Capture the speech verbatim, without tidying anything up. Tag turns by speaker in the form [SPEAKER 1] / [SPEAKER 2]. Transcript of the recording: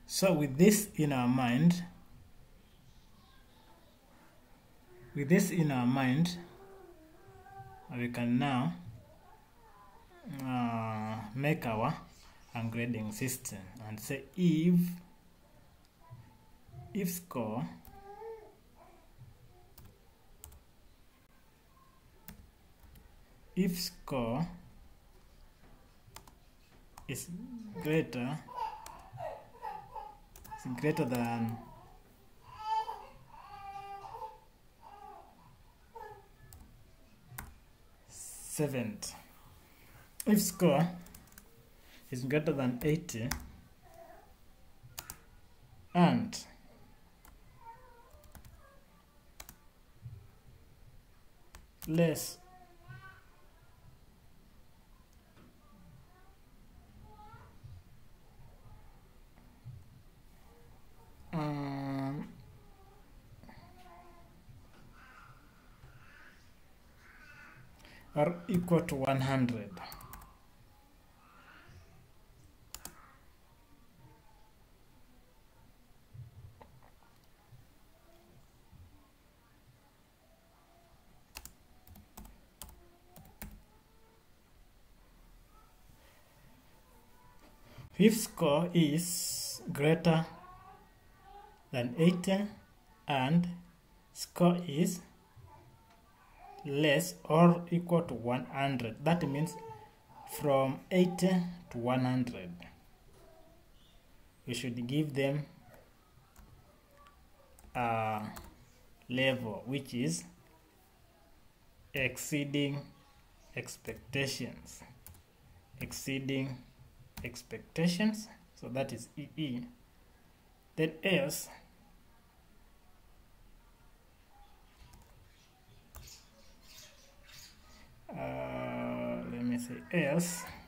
[SPEAKER 1] So with this in our mind, with this in our mind, we can now uh, make our ungrading system and say if if score if score is greater is greater than seventy, if score is greater than eighty and less um, or equal to one hundred. If score is greater than eighty and score is less or equal to one hundred, that means from eighty to one hundred, we should give them a level which is exceeding expectations, exceeding expectations, so that is E E. Then else uh, let me say else